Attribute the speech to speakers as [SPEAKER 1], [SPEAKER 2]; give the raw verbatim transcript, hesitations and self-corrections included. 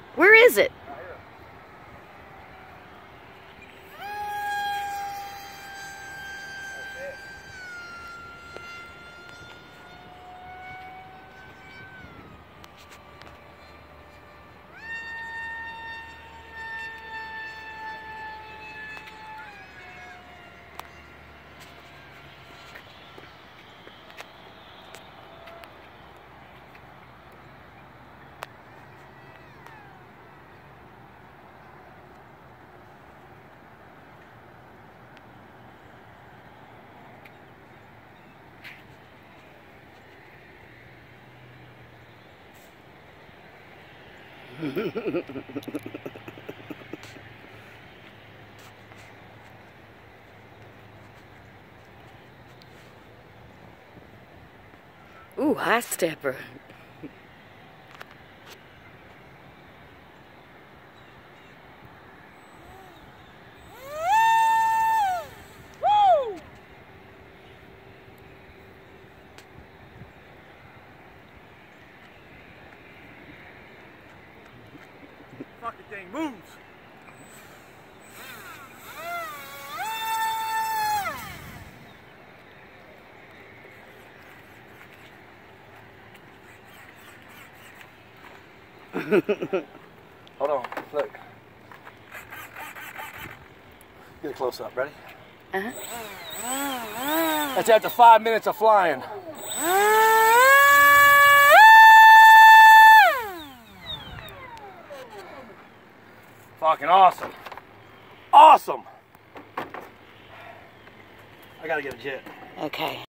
[SPEAKER 1] Where is it? Ooh, high stepper.
[SPEAKER 2] Fucking thing moves. Hold on, look. Get a close up, ready?
[SPEAKER 1] Uh-huh.
[SPEAKER 2] That's after five minutes of flying. Fucking awesome. Awesome. I gotta get a jet.
[SPEAKER 1] Okay.